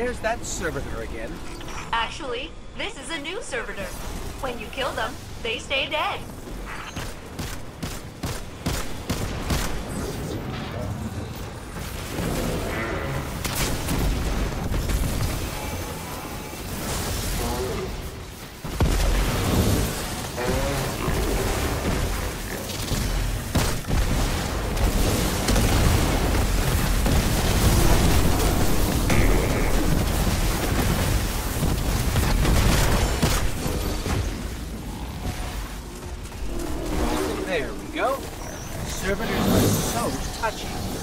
there's that servitor again. Actually, this is a new servitor. When you kill them, they stay dead. There we go. Servitors are so touchy.